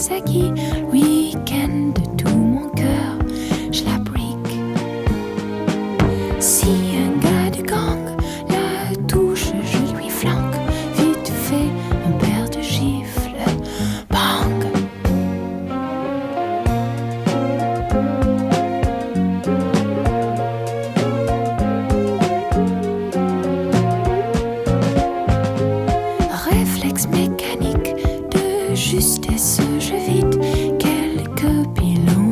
Kawasaki. Le week-end de tout mon cœur, je la brique. Si un gars du gang la touche, je lui flanque vite fait un paire de gifles. Bang! Réflexe mécanique de justesse, je vide quelques pilons.